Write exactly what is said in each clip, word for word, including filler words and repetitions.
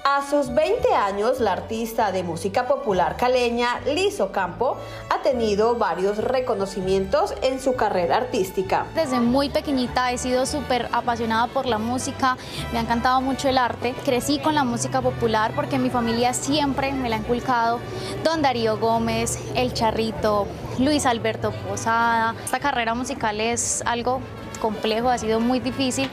A sus veinte años, la artista de música popular caleña Liz Ocampo ha tenido varios reconocimientos en su carrera artística. Desde muy pequeñita he sido súper apasionada por la música, me ha encantado mucho el arte. Crecí con la música popular porque mi familia siempre me la ha inculcado. Don Darío Gómez, El Charrito, Luis Alberto Posada. Esta carrera musical es algo complejo, ha sido muy difícil.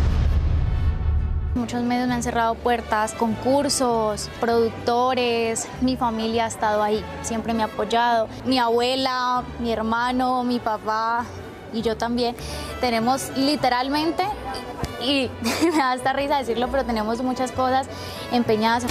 Muchos medios me han cerrado puertas, concursos, productores, mi familia ha estado ahí, siempre me ha apoyado. Mi abuela, mi hermano, mi papá y yo también tenemos literalmente, y me da hasta risa decirlo, pero tenemos muchas cosas empeñadas.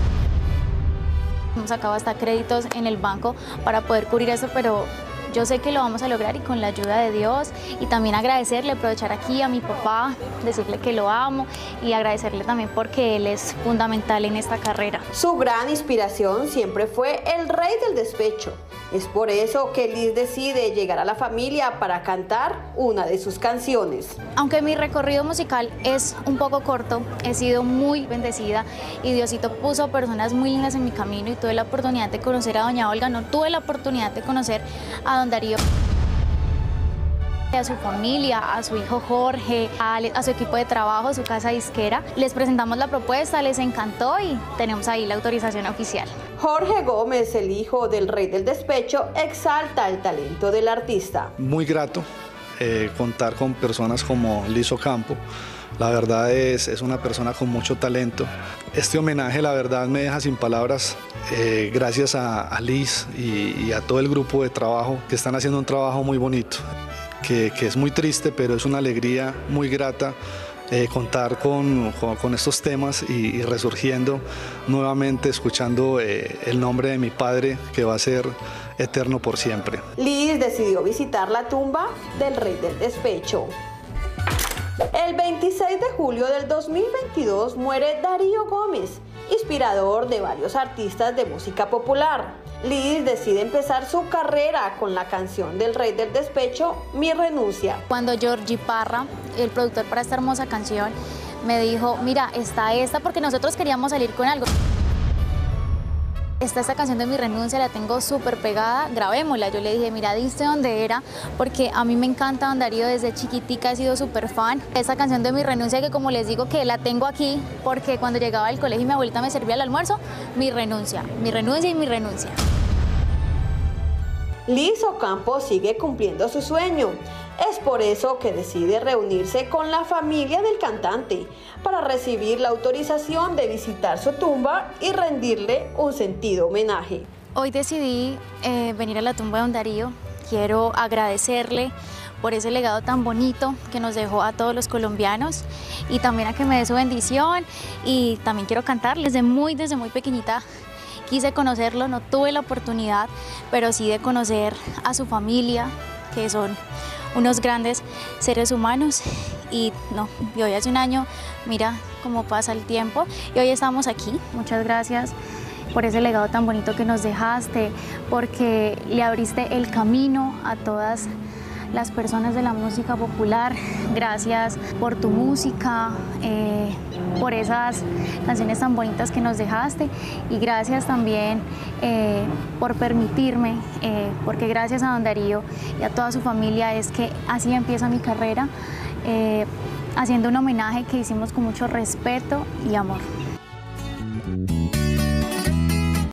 Hemos sacado hasta créditos en el banco para poder cubrir eso, pero yo sé que lo vamos a lograr y con la ayuda de Dios. Y también agradecerle, aprovechar aquí a mi papá, decirle que lo amo y agradecerle también porque él es fundamental en esta carrera. Su gran inspiración siempre fue el rey del despecho. Es por eso que Liz decide llegar a la familia para cantar una de sus canciones. Aunque mi recorrido musical es un poco corto, he sido muy bendecida y Diosito puso personas muy lindas en mi camino y tuve la oportunidad de conocer a doña Olga, no tuve la oportunidad de conocer a don Darío, a su familia, a su hijo Jorge, a, a su equipo de trabajo, su casa disquera. Les presentamos la propuesta, les encantó y tenemos ahí la autorización oficial. Jorge Gómez, el hijo del rey del despecho, exalta el talento del artista. Muy grato eh, contar con personas como Liz Ocampo. La verdad es, es una persona con mucho talento. Este homenaje, la verdad, me deja sin palabras. Eh, gracias a, a Liz y, y a todo el grupo de trabajo que están haciendo un trabajo muy bonito. Que, que es muy triste, pero es una alegría muy grata eh, contar con, con, con estos temas y, y resurgiendo nuevamente, escuchando eh, el nombre de mi padre, que va a ser eterno por siempre. Liz decidió visitar la tumba del rey del despecho. El veintiséis de julio del dos mil veintidós muere Darío Gómez, inspirador de varios artistas de música popular. Liz decide empezar su carrera con la canción del rey del despecho, Mi Renuncia. Cuando Georgie Parra, el productor para esta hermosa canción, me dijo, mira, está esta, porque nosotros queríamos salir con algo. Está esta canción de Mi Renuncia, la tengo súper pegada, grabémosla. Yo le dije, mira, diste dónde era, porque a mí me encanta don Darío, desde chiquitica he sido súper fan. Esta canción de Mi Renuncia, que como les digo que la tengo aquí, porque cuando llegaba al colegio y mi abuelita me servía el almuerzo, Mi Renuncia, Mi Renuncia y Mi Renuncia. Liz Ocampo sigue cumpliendo su sueño. Es por eso que decide reunirse con la familia del cantante para recibir la autorización de visitar su tumba y rendirle un sentido homenaje. Hoy decidí eh, venir a la tumba de don Darío. Quiero agradecerle por ese legado tan bonito que nos dejó a todos los colombianos y también a que me dé su bendición, y también quiero cantar. Desde muy, desde muy pequeñita quise conocerlo, no tuve la oportunidad, pero sí de conocer a su familia, que son unos grandes seres humanos. Y no, y hoy hace un año, mira cómo pasa el tiempo, y hoy estamos aquí. Muchas gracias por ese legado tan bonito que nos dejaste, porque le abriste el camino a todas las personas de la música popular. Gracias por tu música, eh, por esas canciones tan bonitas que nos dejaste, y gracias también eh, por permitirme, eh, porque gracias a don Darío y a toda su familia es que así empieza mi carrera, eh, haciendo un homenaje que hicimos con mucho respeto y amor.